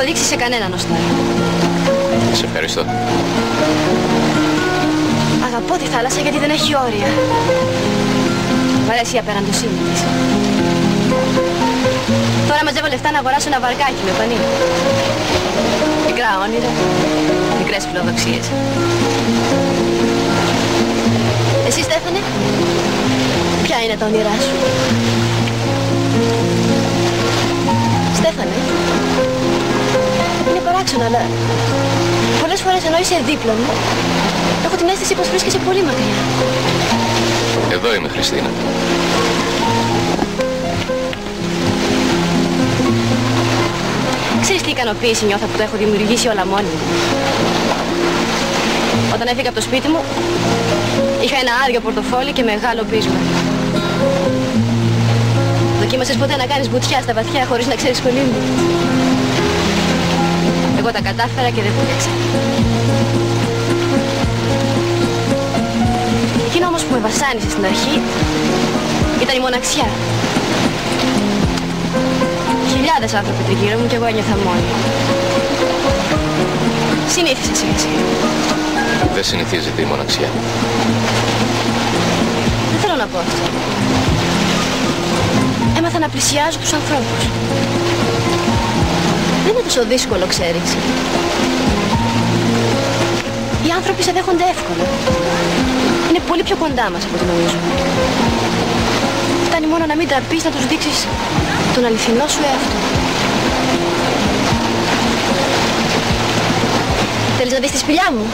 δείξεις σε κανέναν ως τώρα. Σε ευχαριστώ. Αγαπώ τη θάλασσα γιατί δεν έχει όρια. Μ' αρέσει η απεραντοσύνη της. Τώρα μαζεύω λεφτά να αγοράσω ένα βαρκάκι με πανί. Μικρά όνειρα, μικρές φιλοδοξίες. Εσύ, Στέφανε, ποια είναι τα όνειρά σου? Στέφανε, είναι παράξενο, αλλά πολλές φορές ενώ είσαι δίπλα μου, έχω την αίσθηση πως βρίσκεσαι πολύ μακριά. Εδώ είμαι, Χριστίνα. Ξέρεις τι ικανοποίηση νιώθω που το έχω δημιουργήσει όλα μόνη μου? Όταν έφυγα από το σπίτι μου, είχα ένα άδειο πορτοφόλι και μεγάλο πείσμα. Δοκίμασες ποτέ να κάνεις μπουτιά στα βαθιά χωρίς να ξέρεις κολύμπι? Εγώ τα κατάφερα και δεν πούλεξα. Εκείνο όμως που με βασάνισε στην αρχή ήταν η μοναξιά. Χιλιάδες άνθρωποι τριγύρω μου και εγώ ένιωθα μόνη. Συνήθισα σιγά σιγά. Δεν συνηθίζεται η μοναξιά. Δεν θέλω να πω αυτό. Έμαθα να πλησιάζω τους ανθρώπους. Δεν είναι τόσο δύσκολο, ξέρεις. Οι άνθρωποι σε δέχονται εύκολα. Είναι πολύ πιο κοντά μας από ό,τι νομίζουμε. Φτάνει μόνο να μην τραπείς να τους δείξεις τον αληθινό σου εαυτό. Θέλεις να δεις τη σπηλιά μου?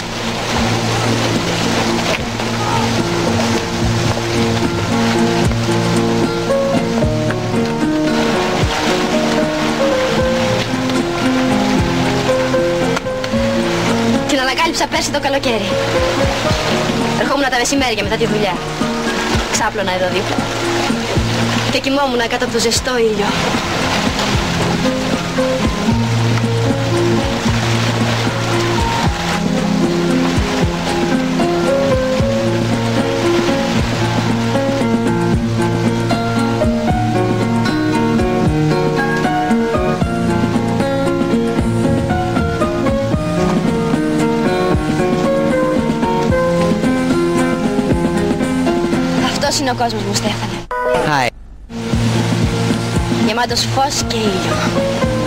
Την ανακάλυψα πέρσι το καλοκαίρι. Ερχόμουν τα μεσημέρια μετά τη δουλειά. Ξάπλωνα εδώ δίπλα και κοιμόμουν κάτω από το ζεστό ήλιο. Αυτός είναι ο κόσμος μου, Στέφανε. Hi. Γεμάτος φως και ήλιο.